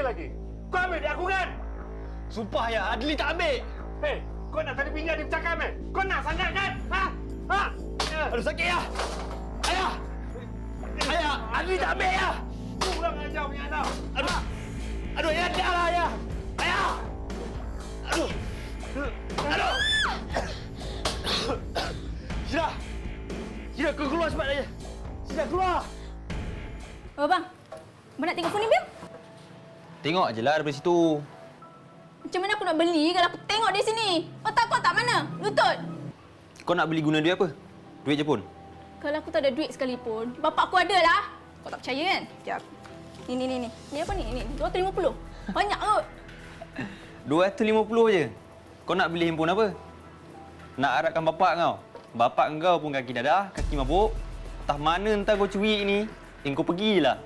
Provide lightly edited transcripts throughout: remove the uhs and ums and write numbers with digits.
lagi. Kau ambil duit aku kan? Sumpah ya, Adli tak ambil. Hei, kau nak tadi pinjam dia bercakap kan? Kau nak sangat kan? Ha? Ha? Aduh, sakit ya. Ayah! Ayah, Adli tak ambil ya. Kurang ajar punya anak. Aduh. Aduh, ya dah lah ya. Ayah! Aduh. Aduh. Syirah. Syirah, kau keluar cepat saja. Syirah, keluar. Oh, bang. Abang nak tengok phone ni, Bil? Tengok je lah daripada situ. Macam mana aku nak beli kalau aku tengok di sini? Otak kau tak mana? Lutut. Kau nak beli guna duit apa? Duit Jepun? Kalau aku tak ada duit sekalipun, bapak aku ada lah. Kau tak percaya kan? Sekejap. Ni. Ni apa ni? Ni 250. Banyak kot. 250 je? Kau nak beli handphone apa? Nak harapkan bapak kau? Bapak kau pun kaki dadah, kaki mabuk. Entah mana entah kau curi ni. Kau pergilah.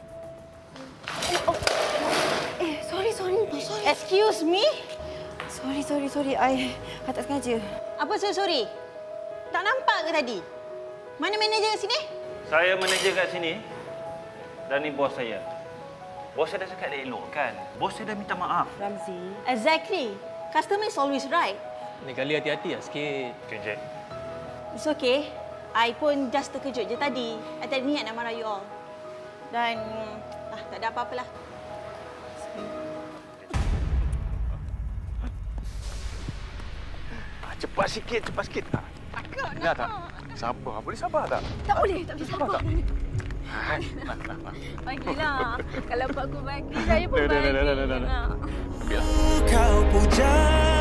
Sorry. Excuse me? Sorry. I tak sengaja. Apa sorry? Tak nampak ke tadi? Mana manager kat sini? Saya manager kat sini. Dan ni bos saya. Bos saya dah cakap dia elok kan? Bos saya dah minta maaf. Ramzi. Exactly. Customer is always right. Ni kali hati-hati lah sikit. Kenjek. It's okay. I pun just terkejut je tadi. I tak ada niat nak marah you all. Dan tak ada apa-apalah. Cepat sikit. Takut Dah tak? Sabar. Boleh sabar tak? Tak boleh sabar. Nak. Bagilah. Kalau Pak Guru bagi, saya pun bagi. Dah. Kau puja